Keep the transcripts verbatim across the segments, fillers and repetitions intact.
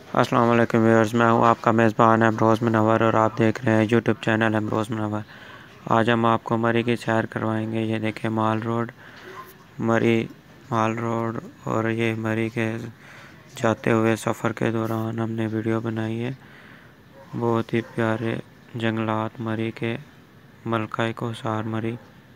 अस्सलाम वालेकुम व्यूअर्स, मैं हूं आपका मेज़बान अमरोज़ मुनव्वर और आप देख रहे हैं यूट्यूब चैनल अमरोज़ मुनव्वर। आज हम आपको मरी की सैर करवाएंगे। ये देखें माल रोड, मरी माल रोड। और ये मरी के जाते हुए सफ़र के दौरान हमने वीडियो बनाई है। बहुत ही प्यारे जंगलात मरी के, मलका को सार मरी।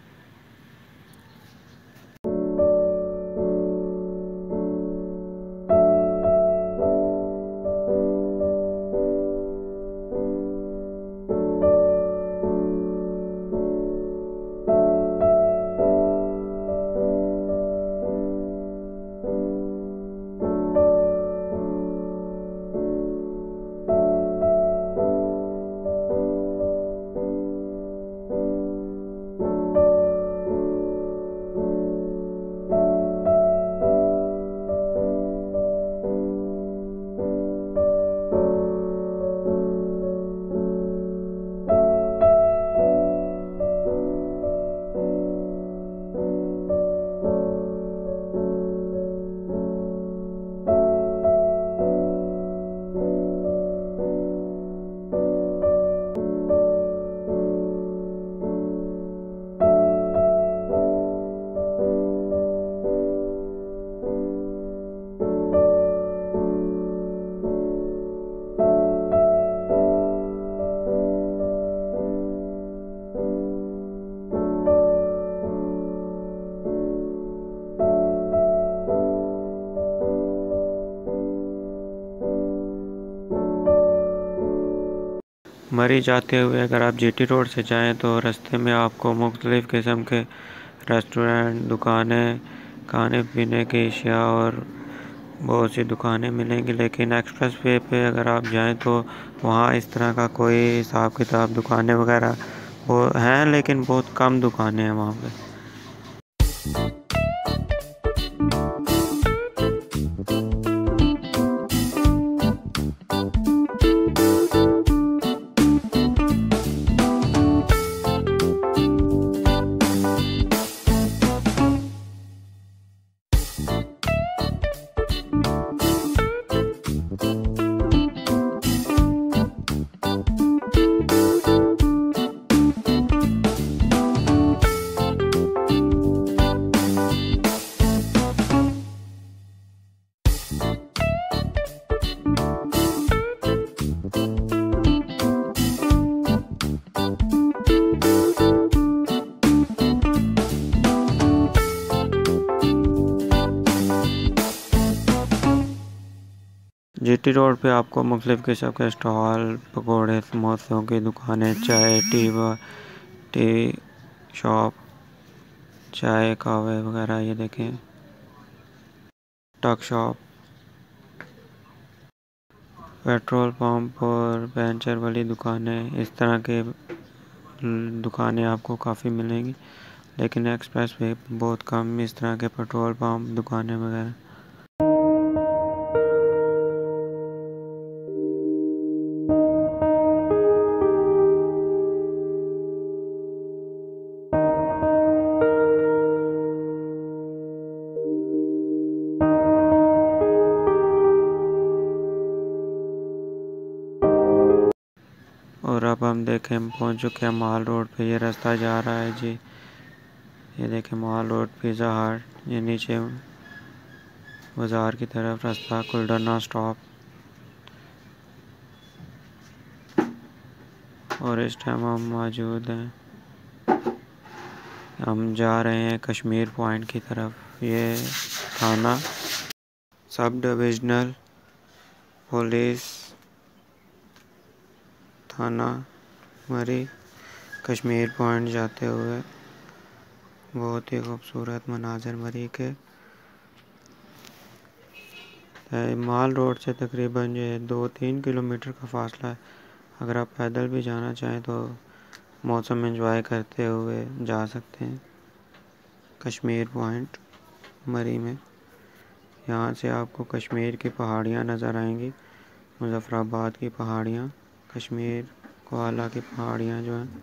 मरी जाते हुए अगर आप जीटी रोड से जाएं तो रास्ते में आपको मुख्तलिफ़ किस्म के रेस्टोरेंट, दुकानें, खाने पीने की अशिया और बहुत सी दुकानें मिलेंगी। लेकिन एक्सप्रेस वे पे अगर आप जाएं तो वहाँ इस तरह का कोई हिसाब किताब दुकानें वगैरह वो हैं, लेकिन बहुत कम दुकानें हैं वहाँ पे। जीटी रोड पे आपको मुख्तलिफ़ किस्म के स्टॉल, पकौड़े, समोसों की दुकानें, चाय टी व टी शॉप, चाय कावे वगैरह, ये देखें टक शॉप, पेट्रोल पंप और पंचर वाली दुकानें, इस तरह के दुकानें आपको काफ़ी मिलेंगी। लेकिन एक्सप्रेस वे बहुत कम इस तरह के पेट्रोल पंप, दुकानें वगैरह। और अब हम देखें हम पहुँच चुके हैं माल रोड पे। ये रास्ता जा रहा है जी, ये देखें माल रोड, पिज़्ज़ा हट, ये नीचे बाज़ार की तरफ रास्ता, कुल्डरना स्टॉप। और इस टाइम हम मौजूद हैं, हम जा रहे हैं कश्मीर पॉइंट की तरफ। ये थाना सब डिविजनल पुलिस थाना मरी कश्मीर पॉइंट जाते हुए बहुत ही खूबसूरत मनाज़र मरी के। माल रोड से तकरीबन ये दो तीन किलोमीटर का फासला है। अगर आप पैदल भी जाना चाहें तो मौसम एंजॉय करते हुए जा सकते हैं कश्मीर पॉइंट मरी में। यहाँ से आपको कश्मीर की पहाड़ियाँ नज़र आएंगी, मुज़फ़्फ़राबाद की पहाड़ियाँ, कश्मीर कोआला की पहाड़ियाँ जो हैं।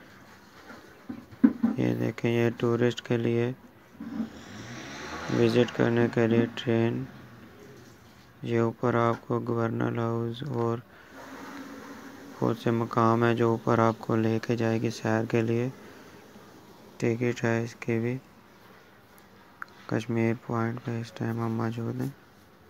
ये देखें, ये टूरिस्ट के लिए विज़िट करने के लिए ट्रेन ये ऊपर आपको गवर्नर हाउस और बहुत से मकाम है जो ऊपर आपको लेके जाएगी सैर के लिए। टिकट है इसकी भी। कश्मीर पॉइंट पे इस टाइम हम मौजूद हैं।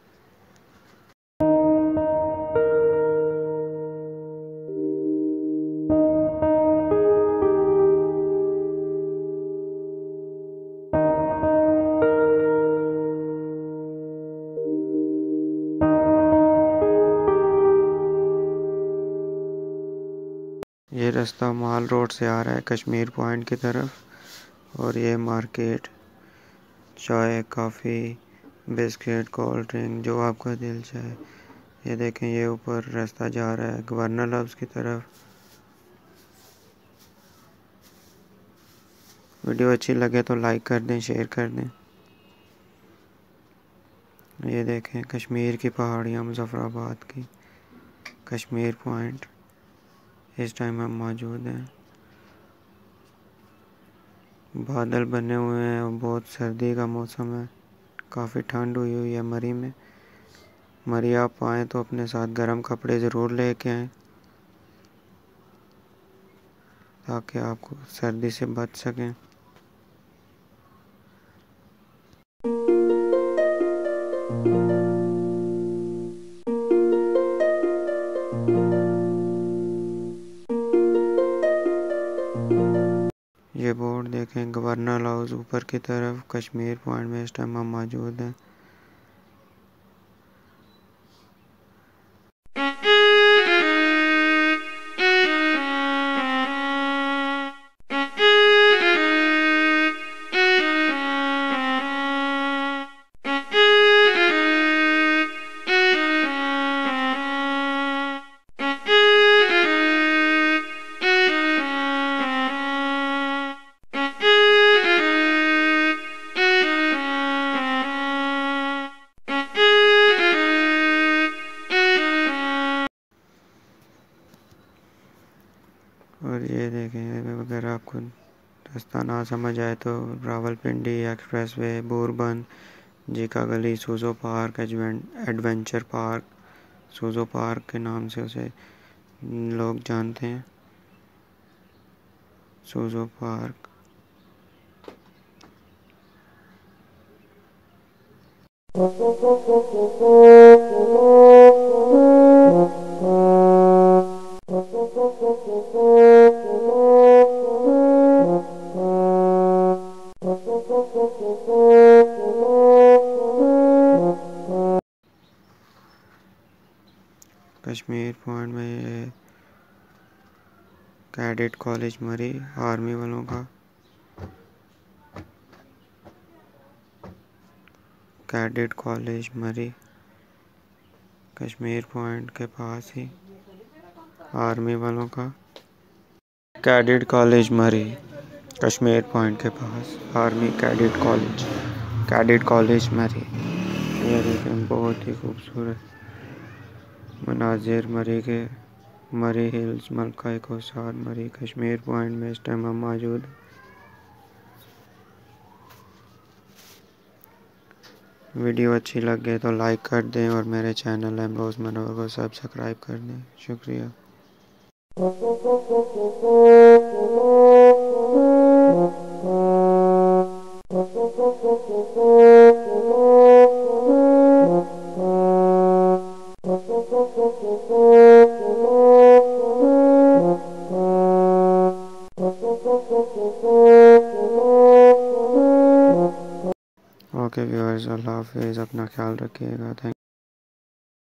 ये रास्ता माल रोड से आ रहा है कश्मीर पॉइंट की तरफ। और ये मार्केट चाय, कॉफ़ी, बिस्किट, कोल्ड ड्रिंक जो आपका दिल चाहे। ये देखें, ये ऊपर रास्ता जा रहा है गवर्नर हाउस की तरफ। वीडियो अच्छी लगे तो लाइक कर दें, शेयर कर दें। ये देखें कश्मीर की पहाड़ियाँ, मुजफ्फराबाद की कश्मीर पॉइंट। इस टाइम हम मौजूद हैं। बादल बने हुए हैं और बहुत सर्दी का मौसम है। काफ़ी ठंड हुई हुई है मरी में। मरी आप आएँ तो अपने साथ गर्म कपड़े ज़रूर लेके आएँ ताकि आप सर्दी से बच सकें। ये बोर्ड देखें, गवर्नर हाउस ऊपर की तरफ कश्मीर पॉइंट में इस टाइम हम मौजूद हैं। और ये देखें, अगर आपको रास्ता ना समझ आए तो Rawalpindi expressway, Bhurban, Jhika Gali, Sozo park, adventure park, Sozo park के नाम से उसे लोग जानते हैं। सूजो पार्क। कश्मीर पॉइंट में ये कैडेट कॉलेज मरी, आर्मी वालों का कैडेट कॉलेज मरी, कश्मीर पॉइंट के पास ही आर्मी वालों का कैडेट कॉलेज मरी, कश्मीर पॉइंट के पास army cadet college, cadet college Murree. ये देखें, बहुत ही खूबसूरत मनाजिर मरी के। मरी हिल्स, मलका कोसार, मरी कश्मीर पॉइंट में इस टाइम हम मौजूद। वीडियो अच्छी लगे तो लाइक कर दें और मेरे चैनल एम्ब्रोज मनोहर को सब्सक्राइब कर दें। शुक्रिया। ओके व्यूअर्स, अल्लाह हाफिज़, अपना ख्याल रखिएगा। थैंक